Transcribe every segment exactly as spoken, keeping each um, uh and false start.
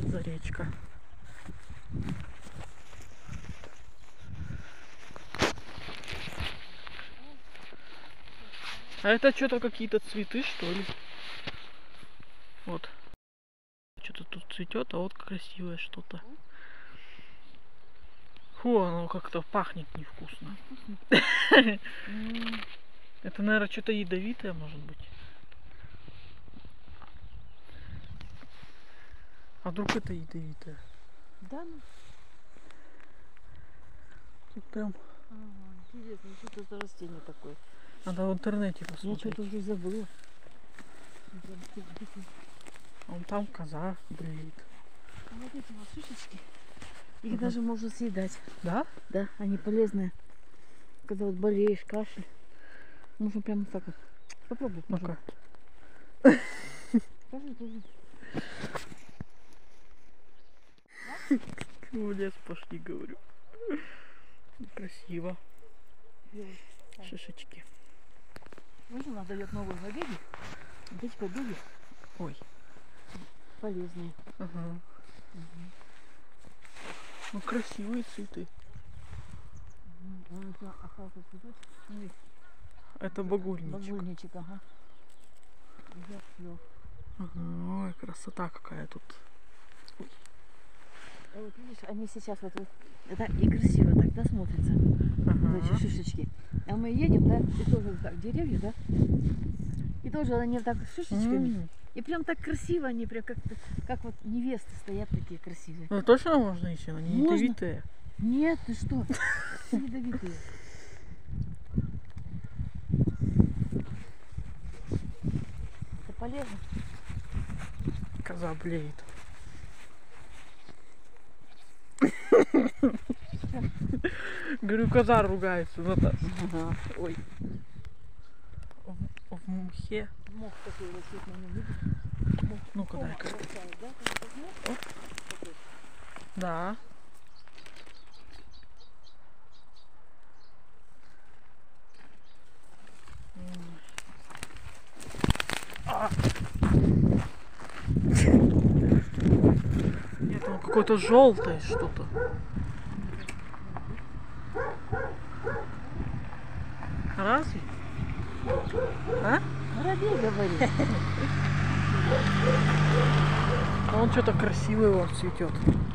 за речка? А это что-то какие-то цветы, что ли? Вот. Что-то тут цветет, а вот красивое что-то. Фу, оно как-то пахнет невкусно. Это, наверное, что-то ядовитое, может быть. А вдруг это ядовитое? Да, ну. Тут прям... Ага, интересно, что это за растение такое? Надо в интернете Я посмотреть. что-то уже забыла. Вон там коза блеет. А вот эти вот шишечки, их угу. даже можно съедать. Да? Да, они полезные. Когда вот болеешь, кашель, можно прямо так вот. Попробуй. Ну-ка. Скажи, скажи. В лес пошли, говорю. Красиво. Шишечки. Можно она дает новые побеги? Вот эти побеги. Ой. Полезные. Ага. Угу. Ну красивые цветы. Угу. Это багульничек. Багульничек, ага. Ага. Ой, красота какая тут. Ой. А вот видишь, они сейчас вот, вот это и красиво так, да, смотрится. Ага. Эти шишечки. А мы едем, да, и тоже вот так, деревья, да, и тоже они так с шишечками. Mm. И прям так красиво они, прям как, как вот невесты стоят такие красивые. Ну точно можно еще, они не ядовитые? Нет, ты что, ядовитые. Это полезно. Коза блеет. Говорю, коза ругается на нас. Ага. Ой. В, в мхе. Мох такой растет на нем, видишь? Ну-ка, дай-ка. Да? Да. А. Нет, он какой-то желтый что-то. Разве? А? Воробей говорит. А он что-то красивый вот цветет.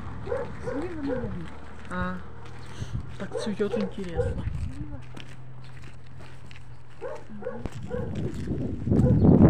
А, так цветет интересно.